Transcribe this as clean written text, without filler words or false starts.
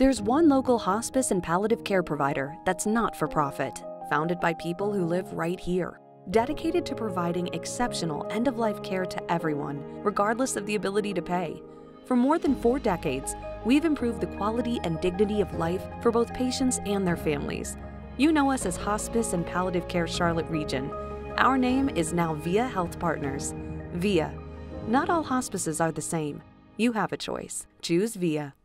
There's one local hospice and palliative care provider that's not for profit, founded by people who live right here, dedicated to providing exceptional end-of-life care to everyone, regardless of the ability to pay. For more than 4 decades, we've improved the quality and dignity of life for both patients and their families. You know us as Hospice and Palliative Care Charlotte Region. Our name is now VIA Health Partners. VIA. Not all hospices are the same. You have a choice. Choose VIA.